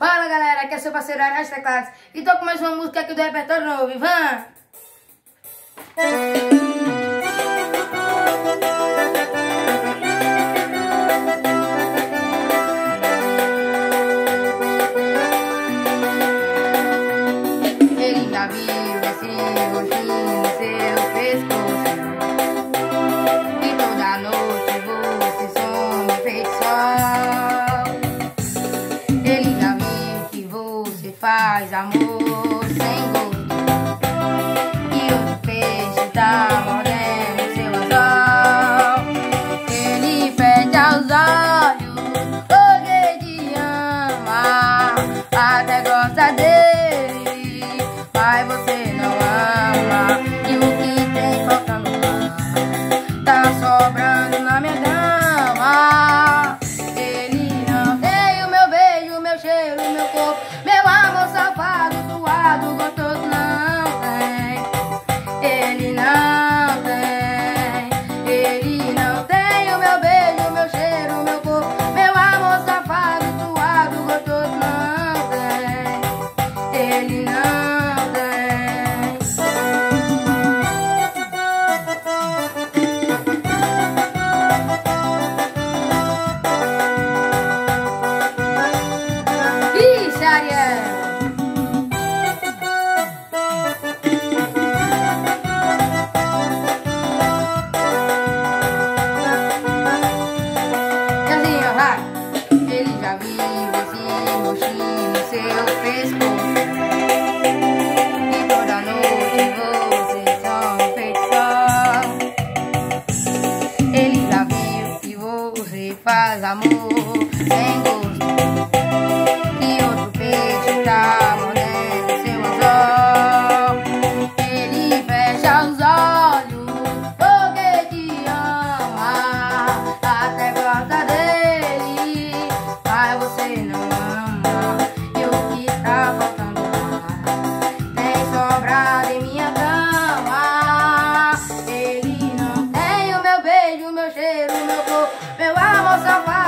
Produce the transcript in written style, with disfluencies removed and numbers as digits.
Fala galera, aqui é seu parceiro Arnaz Teclados e tô com mais uma música aqui do repertório novo, Ivan! Ele já viu esse roxinho no seu pescoço e toda noite você some feito sol. Ele já viu que você faz amor sem gosto e outro peixe tá mordendo seu anzol. Ele pede aos olhos porque te ama, até gosta dele, mas você não ama. E o que tem faltando lá tá sobrando na minha cama. Ele não tem o meu beijo, meu cheiro, meu corpo, meu amor safado, suado, gostoso, não tem. Ele não tem. Ele não tem o meu beijo, meu cheiro, meu corpo, meu amor safado, suado, gostoso, não tem. Ele não tem. Ixi, Ariel! Jazinho, vai! Ele já viu esse roxinho no seu pescoço e toda noite você some feito sol. Ele já viu que você faz amor sem gosto e outro peixe tá mordendo seu anzol. Ele fecha os olhos porque te ama, até gosta dele, mas você não ama. E o que tá faltando lá tem sobrado em minha cama. Ele não tem o meu beijo, meu cheiro, meu corpo, meu amor safado.